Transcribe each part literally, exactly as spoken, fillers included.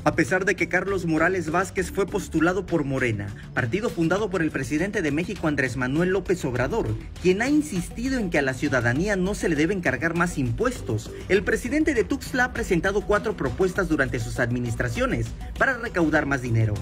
A pesar de que Carlos Morales Vázquez fue postulado por Morena, partido fundado por el presidente de México Andrés Manuel López Obrador, quien ha insistido en que a la ciudadanía no se le deben cargar más impuestos, el presidente de Tuxtla ha presentado cuatro propuestas durante sus administraciones para recaudar más dinero.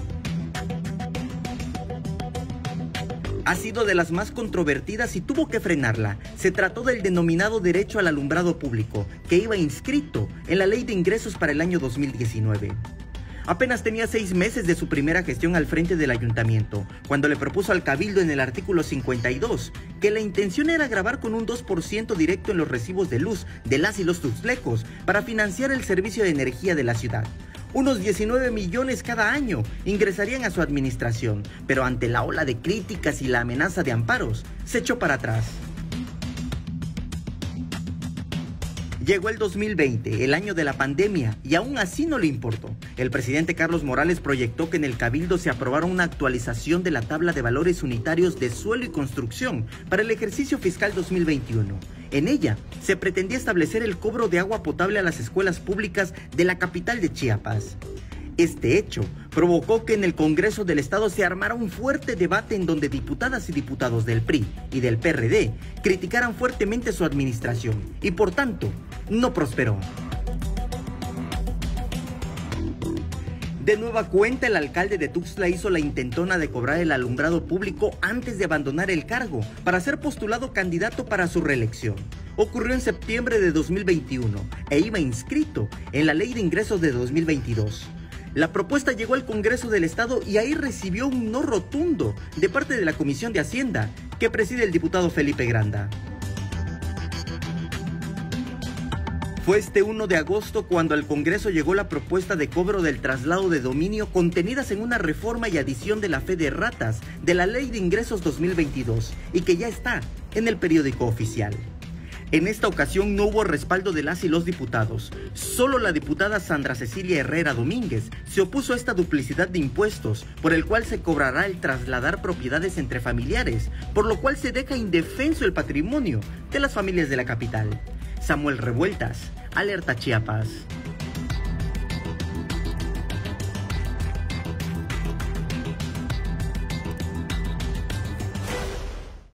Ha sido de las más controvertidas y tuvo que frenarla. Se trató del denominado derecho al alumbrado público, que iba inscrito en la Ley de Ingresos para el año dos mil diecinueve. Apenas tenía seis meses de su primera gestión al frente del ayuntamiento, cuando le propuso al Cabildo en el artículo cincuenta y dos que la intención era gravar con un dos por ciento directo en los recibos de luz de las y los tuxtlecos para financiar el servicio de energía de la ciudad. Unos diecinueve millones cada año ingresarían a su administración, pero ante la ola de críticas y la amenaza de amparos, se echó para atrás. Llegó el dos mil veinte, el año de la pandemia, y aún así no le importó. El presidente Carlos Morales proyectó que en el Cabildo se aprobara una actualización de la tabla de valores unitarios de suelo y construcción para el ejercicio fiscal dos mil veintiuno. En ella se pretendía establecer el cobro de agua potable a las escuelas públicas de la capital de Chiapas. Este hecho provocó que en el Congreso del Estado se armara un fuerte debate en donde diputadas y diputados del P R I y del P R D criticaran fuertemente su administración y por tanto no prosperó. De nueva cuenta, el alcalde de Tuxtla hizo la intentona de cobrar el alumbrado público antes de abandonar el cargo para ser postulado candidato para su reelección. Ocurrió en septiembre de dos mil veintiuno e iba inscrito en la Ley de Ingresos de dos mil veintidós. La propuesta llegó al Congreso del Estado y ahí recibió un no rotundo de parte de la Comisión de Hacienda, que preside el diputado Felipe Granda. Fue este uno de agosto cuando al Congreso llegó la propuesta de cobro del traslado de dominio contenidas en una reforma y adición de la fe de ratas de la Ley de Ingresos dos mil veintidós y que ya está en el periódico oficial. En esta ocasión no hubo respaldo de las y los diputados. Solo la diputada Sandra Cecilia Herrera Domínguez se opuso a esta duplicidad de impuestos, por el cual se cobrará el trasladar propiedades entre familiares, por lo cual se deja indefenso el patrimonio de las familias de la capital. Samuel Revueltas, Alerta Chiapas.